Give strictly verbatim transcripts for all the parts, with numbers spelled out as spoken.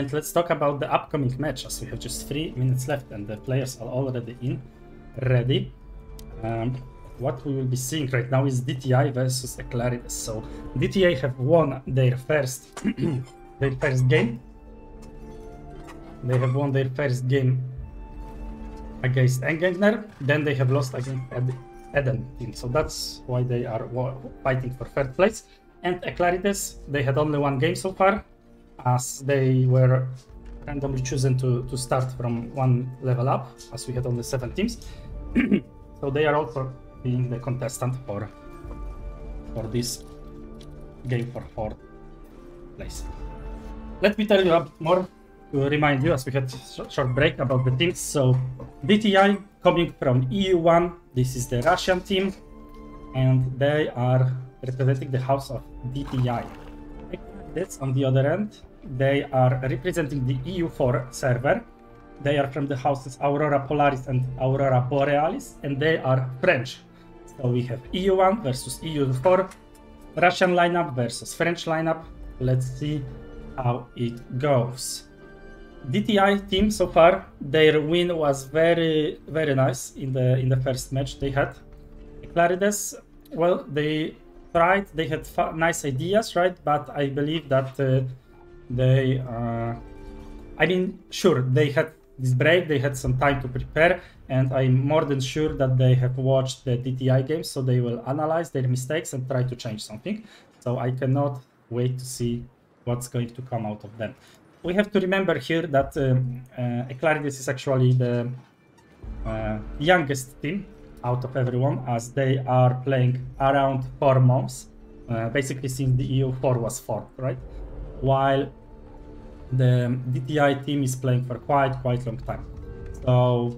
And let's talk about the upcoming match, as we have just three minutes left and the players are already in, ready. Um, what we will be seeing right now is D T I versus Eclarides. So D T I have won their first their first game. They have won their first game against Engagner. Then they have lost against Ed Eden team. So that's why they are fighting for third place. And Eclarides, they had only one game so far, as they were randomly chosen to, to start from one level up, as we had only seven teams. So they are also being the contestant for, for this game for fourth place. Let me tell you a bit more to remind you, as we had a short break, about the teams. So D T I coming from E U one, this is the Russian team, and they are representing the house of D T I. That's on the other end. They are representing the E U four server. They are from the houses Aurora Polaris and Aurora Borealis, and they are French. So we have E U one versus E U four, Russian lineup versus French lineup. Let's see how it goes. D T I team so far, their win was very, very nice in the in the first match they had. Eclarides, well, they tried, they had nice ideas, right? But I believe that uh, they, uh, I mean, sure, they had this break, they had some time to prepare, and I'm more than sure that they have watched the D T I games, so they will analyze their mistakes and try to change something. So I cannot wait to see what's going to come out of them. We have to remember here that um, uh, Eclarides is actually the uh, youngest team out of everyone, as they are playing around four months, uh, basically since the E U four was formed, right? While the D T I team is playing for quite, quite long time. So,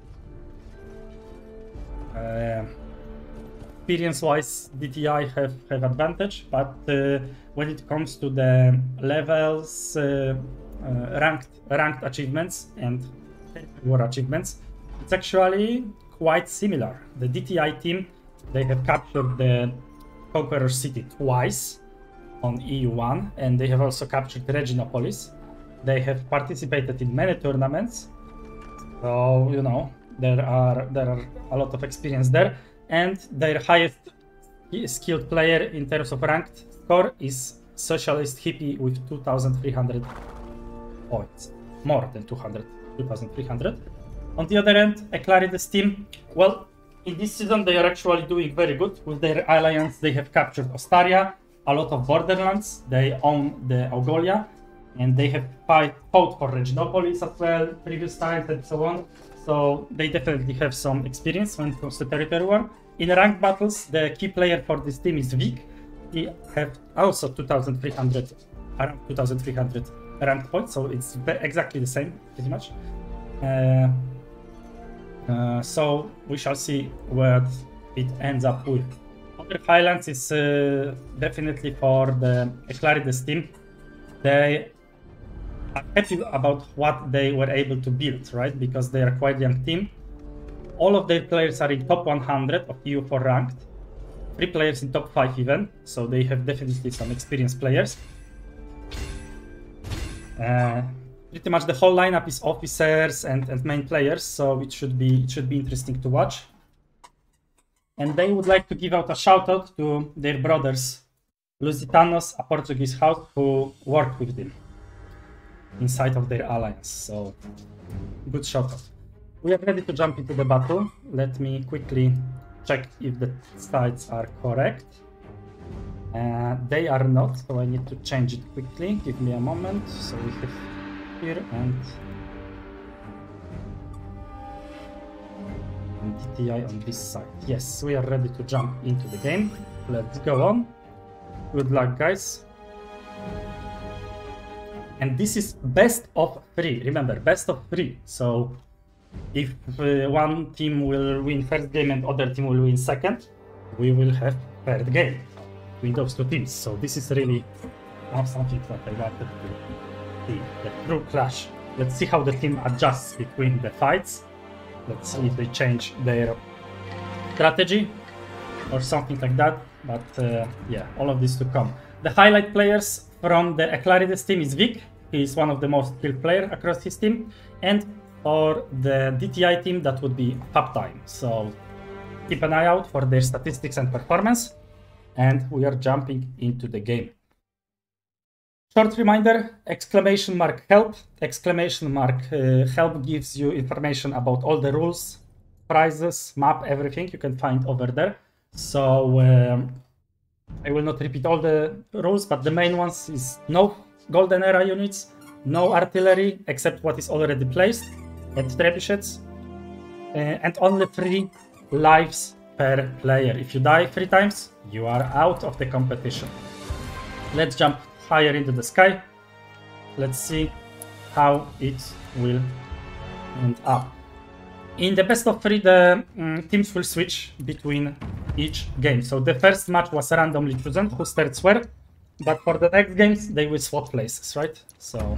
uh, experience-wise, D T I have, have advantage, but uh, when it comes to the levels, uh, uh, ranked, ranked achievements and war achievements, it's actually quite similar. The D T I team, they have captured the Conqueror City twice on E U one, and they have also captured Reginopolis. They have participated in many tournaments, so you know there are there are a lot of experience there. And their highest skilled player in terms of ranked score is Socialist Hippie with two thousand three hundred points, more than two hundred, two thousand three hundred. On the other end, Eclarides team, well, in this season they are actually doing very good. With their alliance, they have captured Ostaria, a lot of Borderlands, they own the Augolia, and they have fight, fought for Reginopolis as well, previous times and so on. So they definitely have some experience when it comes to territory war. In ranked battles, the key player for this team is Vic. He have also two thousand three hundred, around two thousand three hundred ranked points, so it's exactly the same, pretty much. Uh, uh, so we shall see what it ends up with. Other highlights is uh, definitely for the Eclarides team. They are happy about what they were able to build, right? Because they are quite a young team. All of their players are in top one hundred of E U four ranked. Three players in top five even, so they have definitely some experienced players. Uh, pretty much the whole lineup is officers and, and main players, so it should be it should be interesting to watch. And they would like to give out a shout out to their brothers, Lusitanos, a Portuguese house who worked with them inside of their alliance. So good shout out. We are ready to jump into the battle. Let me quickly check if the sides are correct. Uh, they are not, so I need to change it quickly. Give me a moment. So we have here and, and D T I on this side. Yes, we are ready to jump into the game. Let's go on. Good luck, guys. And this is best of three. Remember, best of three. So if uh, one team will win first game and other team will win second, we will have third game between those two teams. So this is really something that I wanted to see, the true clash. Let's see how the team adjusts between the fights. Let's see if they change their strategy or something like that. But uh, yeah, all of this to come. The highlight players from the Eclarides team is Vic. He is one of the most skilled players across his team. And for the D T I team, that would be Puptime. So keep an eye out for their statistics and performance. And we are jumping into the game. Short reminder, exclamation mark help. Exclamation mark uh, help gives you information about all the rules, prizes, map, everything you can find over there. So um, I will not repeat all the rules, but the main ones is no golden era units, no artillery except what is already placed, and trebuchets, uh, and only three lives per player. If you die three times, you are out of the competition. Let's jump higher into the sky. Let's see how it will end up. In the best of three, the um, teams will switch between each game. So the first match was randomly chosen who starts where, but for the next games they will swap places, right? So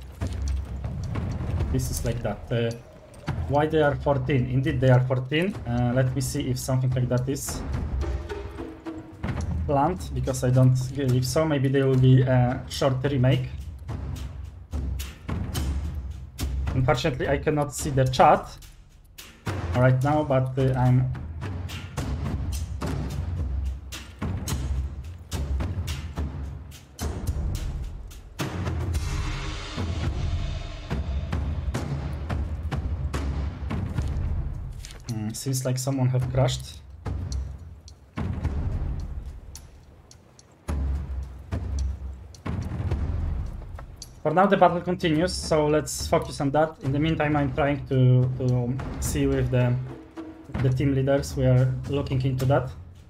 this is like that. Uh, why they are fourteen? Indeed, they are fourteen. Uh, let me see if something like that is planned, because I don't believe so. Maybe there will be a short remake. Unfortunately, I cannot see the chat right now, but uh, I'm mm, seems like someone have crashed. For now, the battle continues, so let's focus on that. In the meantime, I'm trying to, to see with the, the team leaders. We are looking into that.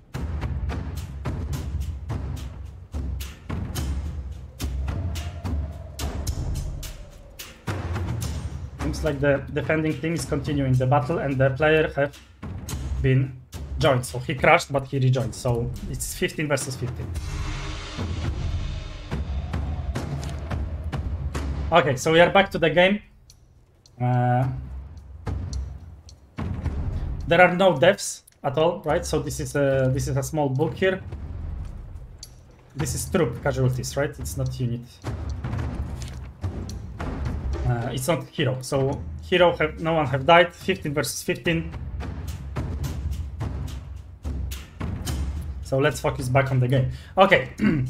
Seems like the defending team is continuing the battle, and the player have been joined. So he crashed, but he rejoined. So it's fifteen versus fifteen. Okay, so we are back to the game. Uh, there are no deaths at all, right? So this is a this is a small book here. This is troop casualties, right? It's not unit. Uh, it's not hero. So hero have no one have died. fifteen versus fifteen. So let's focus back on the game. Okay.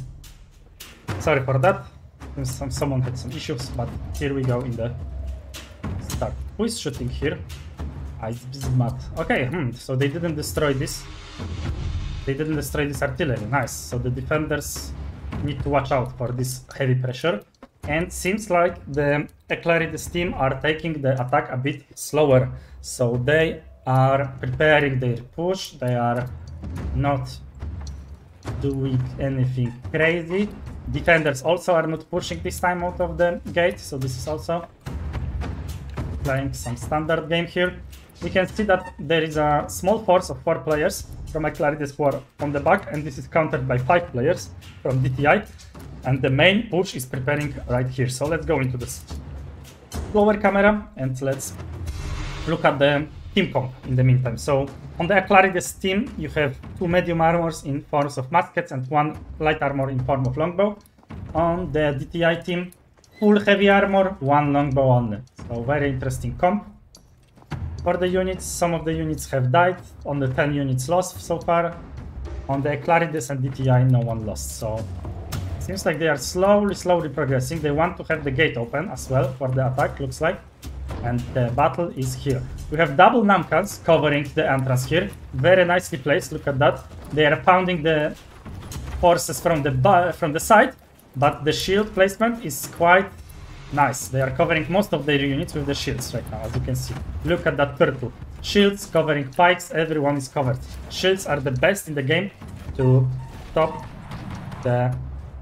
Sorry for that. Some, someone had some issues, but here we go in the start. Who is shooting here? Ah, it's Bismuth. Okay, hmm, so they didn't destroy this. They didn't destroy this artillery. Nice. So the defenders need to watch out for this heavy pressure. And seems like the Eclarides team are taking the attack a bit slower. So they are preparing their push. They are not doing anything crazy. Defenders also are not pushing this time out of the gate, so this is also playing some standard game here. We can see that there is a small force of four players from Eclarides who are on the back, and this is countered by five players from D T I, and the main push is preparing right here. So let's go into this lower camera and let's look at the team comp in the meantime. So on the Eclarides team, you have two medium armors in forms of muskets and one light armor in form of longbow. On the D T I team, full heavy armor, one longbow only. So very interesting comp. For the units, some of the units have died. On the ten units lost so far. On the Eclarides and D T I, no one lost. So seems like they are slowly, slowly progressing. They want to have the gate open as well for the attack, looks like. And the battle is here. We have double Namkhans covering the entrance here. Very nicely placed, look at that. They are pounding the forces from the from the side, but the shield placement is quite nice. They are covering most of their units with the shields right now, as you can see. Look at that turtle. Shields covering pikes, everyone is covered. Shields are the best in the game to stop the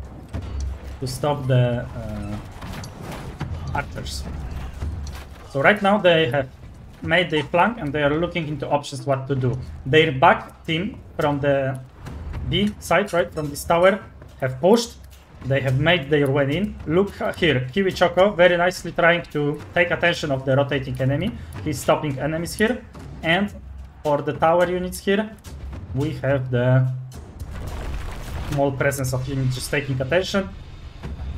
to stop the uh, archers. So right now they have made their flank and they are looking into options what to do. Their back team from the B side, right, from this tower, have pushed. They have made their way in. Look here, Kiwi Choco very nicely trying to take attention of the rotating enemy. He's stopping enemies here. And for the tower units here, we have the small presence of units just taking attention.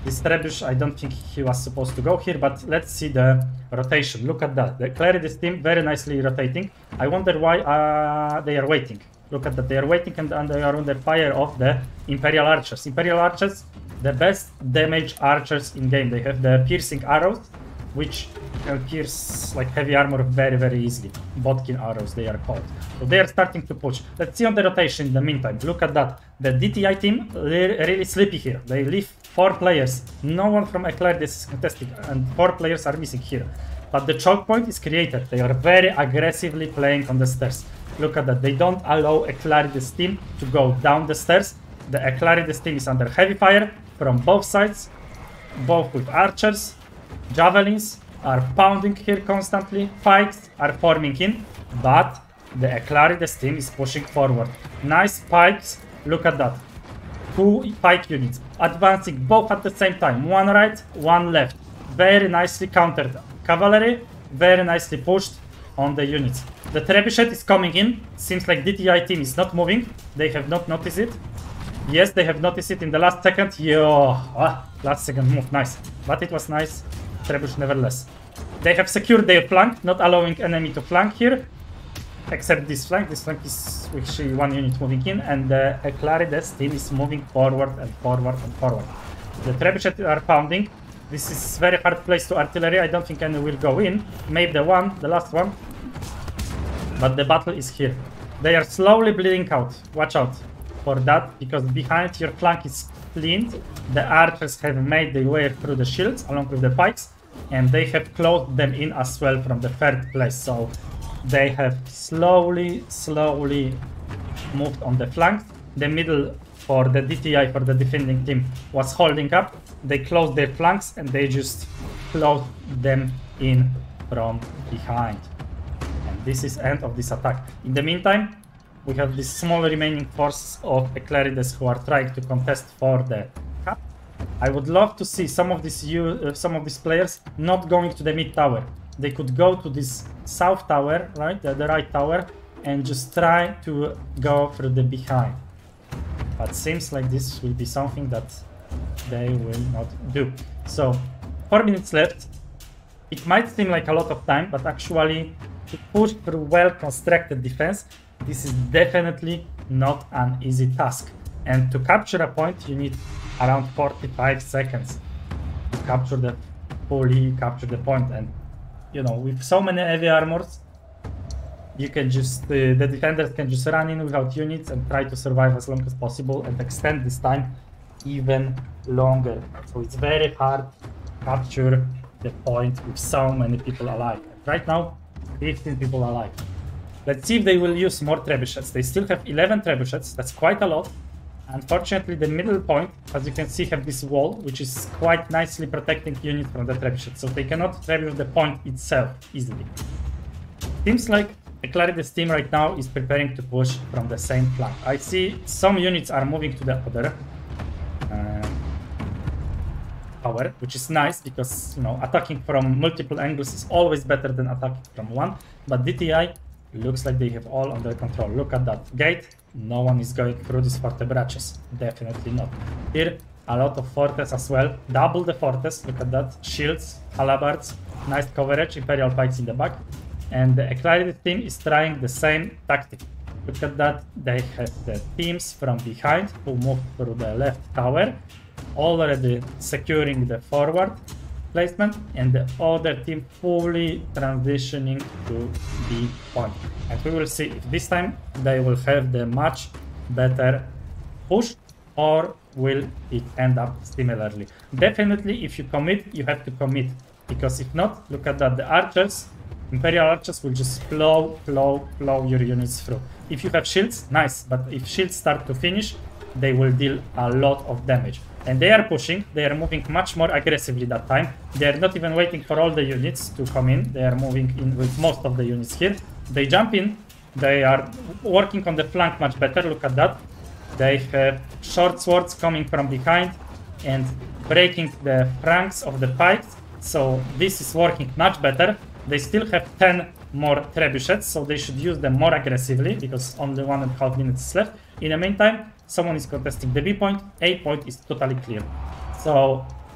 This Trebuchet, I don't think he was supposed to go here, but let's see the rotation. Look at that. The Clarides team very nicely rotating. I wonder why uh, they are waiting. Look at that. They are waiting and, and they are under fire of the Imperial Archers. Imperial Archers, the best damage archers in game. They have the piercing arrows, which can pierce like heavy armor very, very easily. Bodkin arrows, they are called. So they are starting to push. Let's see on the rotation in the meantime. Look at that. The D T I team really sleepy here. They leave four players. No one from Eclairs is contesting, and four players are missing here. But the choke point is created. They are very aggressively playing on the stairs. Look at that. They don't allow Eclairs team to go down the stairs. The Eclairs team is under heavy fire from both sides, both with archers. Javelins are pounding here constantly. Pikes are forming in, but the Eclairs team is pushing forward. Nice pikes. Look at that. Two pike units advancing both at the same time. One right, one left. Very nicely countered. Cavalry, very nicely pushed on the units. The Trebuchet is coming in. Seems like D T I team is not moving. They have not noticed it. Yes, they have noticed it in the last second. Yo, ah, last second move, nice. But it was nice. Trebuchet nevertheless. They have secured their flank, not allowing enemy to flank here. Except this flank. This flank is with one unit moving in, and the Eclairs team is moving forward and forward and forward. The Trebuchet are pounding. This is very hard place to artillery. I don't think any will go in. Maybe the one, the last one. But the battle is here. They are slowly bleeding out. Watch out for that, because behind your flank is cleaned. The archers have made their way through the shields along with the pikes, and they have closed them in as well from the third place. So they have slowly, slowly moved on the flanks. The middle for the D T I, for the defending team, was holding up. They closed their flanks and they just closed them in from behind. And this is end of this attack. In the meantime, we have this small remaining force of Eclairs who are trying to contest for the cup. I would love to see some of these uh, some of these players not going to the mid tower. They could go to this south tower, right, the, the right tower, and just try to go through the behind. But seems like this will be something that they will not do. So, four minutes left. It might seem like a lot of time, but actually to push through well-constructed defense, this is definitely not an easy task. And to capture a point, you need around forty-five seconds to capture the fully capture the point. And you know, with so many heavy armors, you can just uh, the defenders can just run in without units and try to survive as long as possible and extend this time even longer. So it's very hard to capture the point with so many people alive. Right now, fifteen people alive. Let's see if they will use more trebuchets. They still have eleven trebuchets. That's quite a lot. Unfortunately, the middle point, as you can see, have this wall, which is quite nicely protecting units from the trebuchet. So they cannot trebuchet the point itself easily. Seems like Eclairs team right now is preparing to push from the same flank. I see some units are moving to the other uh, tower, which is nice because, you know, attacking from multiple angles is always better than attacking from one. But D T I looks like they have all under control. Look at that gate. No one is going through these fortebrachos. Definitely not. Here, a lot of fortress as well. Double the fortress. Look at that. Shields, halabards, nice coverage, Imperial pikes in the back. And the Eclairs team is trying the same tactic. Look at that. They have the teams from behind who move through the left tower, already securing the forward placement, and the other team fully transitioning to B point. And we will see if this time they will have the much better push, or will it end up similarly. Definitely, if you commit, you have to commit, because if not, look at that, the archers, Imperial archers will just flow, flow, flow your units through. If you have shields, nice, but if shields start to finish, they will deal a lot of damage. And they are pushing, they are moving much more aggressively that time. They are not even waiting for all the units to come in. They are moving in with most of the units here. They jump in, they are working on the flank much better, look at that. They have short swords coming from behind and breaking the flanks of the pikes. So this is working much better. They still have ten more trebuchets, so they should use them more aggressively because only one and a half minutes is left. In the meantime, someone is contesting the B point. A point is totally clear. So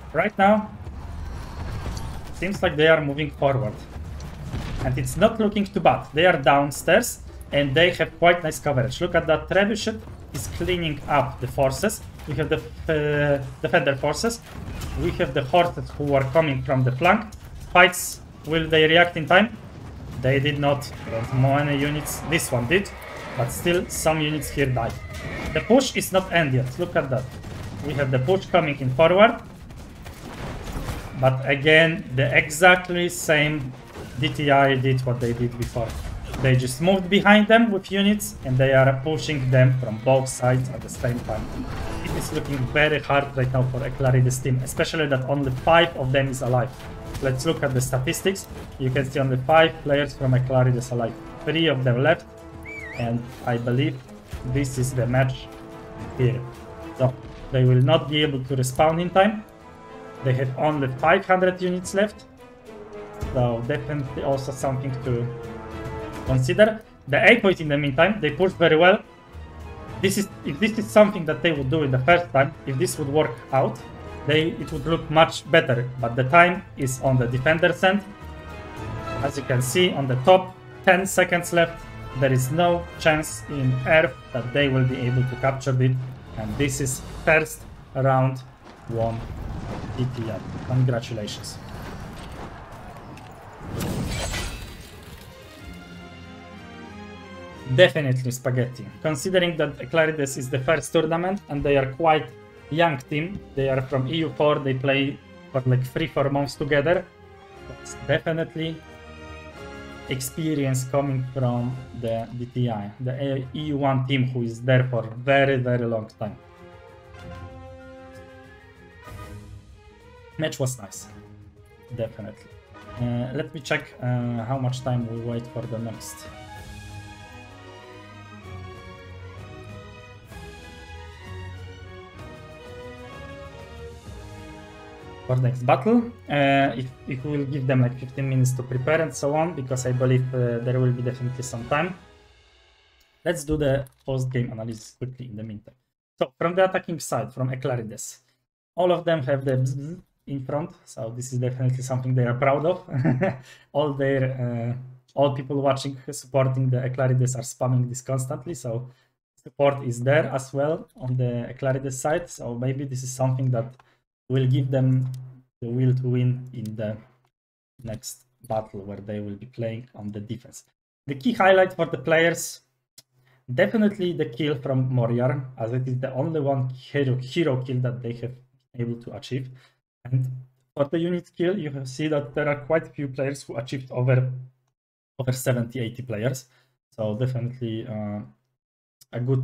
Right now, seems like they are moving forward. And it's not looking too bad. They are downstairs and they have quite nice coverage. Look at that. Trebuchet is cleaning up the forces. We have the uh, defender forces. We have the horses who are coming from the flank. Fights, will they react in time? They did not. And many units, this one did. But still, some units here died. The push is not end yet. Look at that. We have the push coming in forward. But again, the exactly same D T I did what they did before. They just moved behind them with units and they are pushing them from both sides at the same time. It is looking very hard right now for Eclarides team, especially that only five of them is alive. Let's look at the statistics. You can see only five players from Eclarides alive. Three of them left, and I believe this is the match here. So they will not be able to respawn in time. They have only five hundred units left. So definitely also something to consider. The A point in the meantime, they pushed very well. This is if this is something that they would do in the first time, if this would work out, they it would look much better. But the time is on the defender's end. As you can see on the top, ten seconds left. There is no chance in Earth that they will be able to capture it. And this is first round won D T I. Congratulations. Definitely Spaghetti. Considering that Eclarides is the first tournament and they are quite young team, they are from E U four, they play for like three, four months together. It's definitely experience coming from the D T I, the E U one team who is there for very, very long time. Match was nice, definitely. Uh, let me check uh, how much time we wait for the next. For next battle, uh, if, if we will give them like fifteen minutes to prepare and so on, because I believe uh, there will be definitely some time. Let's do the post-game analysis quickly in the meantime. So from the attacking side, from Eclarides, all of them have the bzz in front, so this is definitely something they are proud of. all their, uh, all people watching, supporting the Eclarides are spamming this constantly, so support is there as well on the Eclarides side, so maybe this is something that will give them the will to win in the next battle where they will be playing on the defense. The key highlight for the players, definitely the kill from Moriar, as it is the only one hero, hero kill that they have been able to achieve. And for the unit kill, you have see that there are quite a few players who achieved over, over seventy, eighty players. So definitely uh, a good,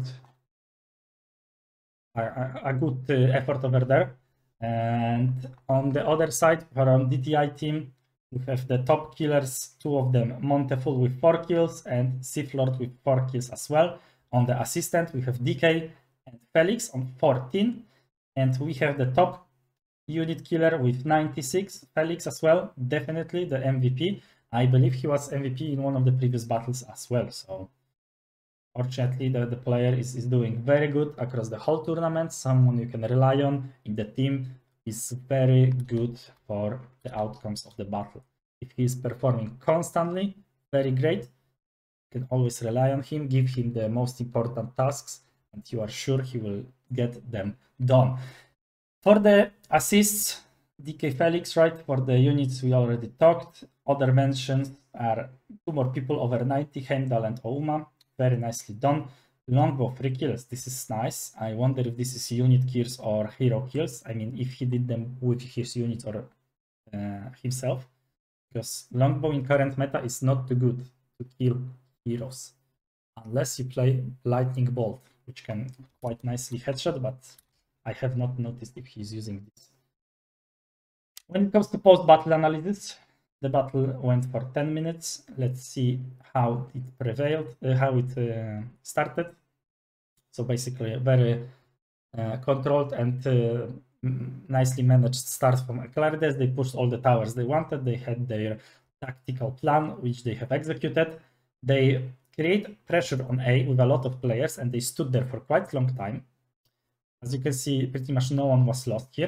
a, a good uh, effort over there. And on the other side, from D T I team, we have the top killers, two of them, Monteful with four kills and Siflord with four kills as well. On the assistant, we have D K and Felix on fourteen. And we have the top unit killer with ninety-six, Felix as well, definitely the M V P. I believe he was M V P in one of the previous battles as well. So fortunately, the, the player is, is doing very good across the whole tournament. Someone you can rely on in the team is very good for the outcomes of the battle. If he is performing constantly, very great. You can always rely on him, give him the most important tasks, and you are sure he will get them done. For the assists, D K Felix, right? For the units we already talked. Other mentions are two more people over ninety, Heimdall and Ouma. Very nicely done. Longbow, three kills. This is nice. I wonder if this is unit kills or hero kills. I mean, if he did them with his units or uh, himself. Because Longbow in current meta is not too good to kill heroes. Unless you play Lightning Bolt, which can quite nicely headshot, but I have not noticed if he's using this. When it comes to post-battle analysis, the battle went for ten minutes. Let's see how it prevailed, uh, how it uh, started. So basically a very uh, controlled and uh, nicely managed start from Eclarides. They pushed all the towers they wanted. They had their tactical plan, which they have executed. They create pressure on A with a lot of players, and they stood there for quite a long time. As you can see, pretty much no one was lost here.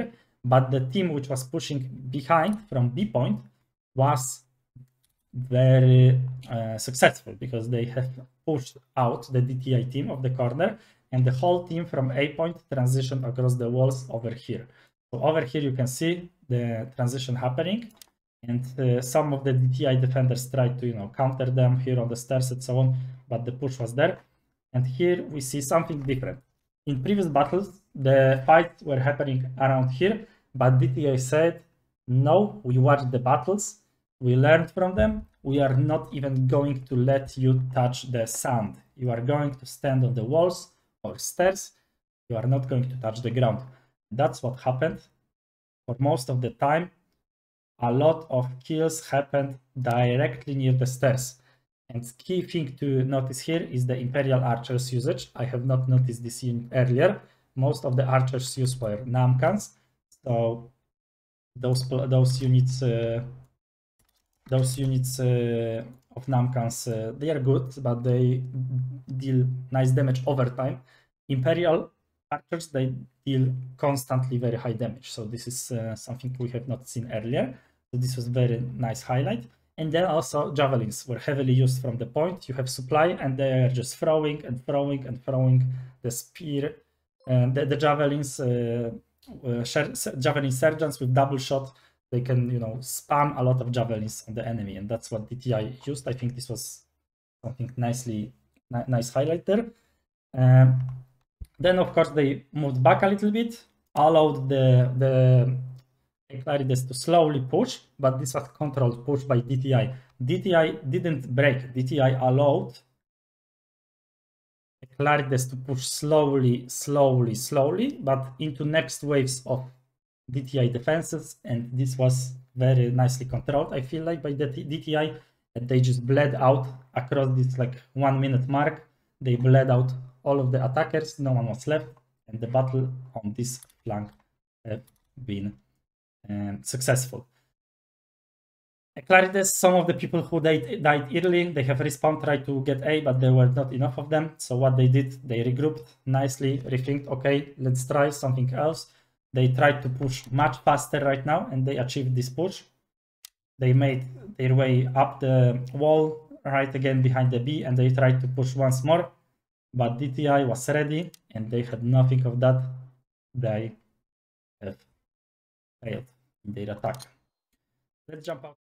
but the team which was pushing behind from B point was very uh, successful because they have pushed out the D T I team of the corner, and the whole team from A point transitioned across the walls over here. So over here you can see the transition happening, and uh, some of the D T I defenders tried to, you know, counter them here on the stairs and so on, but the push was there. And here we see something different. In previous battles, the fights were happening around here, but D T I said, no, we watched the battles, we learned from them, we are not even going to let you touch the sand. You are going to stand on the walls or stairs, you are not going to touch the ground. That's what happened. For most of the time, a lot of kills happened directly near the stairs. And key thing to notice here is the Imperial Archers usage. I have not noticed this unit earlier. Most of the archers used were Namkhans, so those those units, uh, those units uh, of Namkhans, uh, they are good, but they deal nice damage over time. Imperial Archers, they deal constantly very high damage, so this is uh, something we have not seen earlier. So this was very nice highlight. And then also javelins were heavily used from the point. You have supply, and they are just throwing and throwing and throwing the spear. And the, the javelins, uh, uh, javelin sergeants with double shot, they can, you know, spam a lot of javelins on the enemy, and that's what D T I used. I think this was something nicely, nice highlight there. Um, then of course they moved back a little bit, allowed the the Eclarides to slowly push, but this was controlled push by D T I. D T I didn't break. D T I allowed Eclarides to push slowly, slowly, slowly, but into next waves of D T I defenses, and this was very nicely controlled, I feel like, by the D T I, and they just bled out across this like one minute mark. They bled out all of the attackers, no one was left, and the battle on this flank have been um, successful. Eclarides, some of the people who died, died early, they have respawned, tried to get A, but there were not enough of them. So what they did, they regrouped nicely, rethinked, okay, let's try something else. They tried to push much faster right now, and they achieved this push. They made their way up the wall, right again behind the B, and they tried to push once more. But D T I was ready, and they had nothing of that. They have failed in their attack. Let's jump out.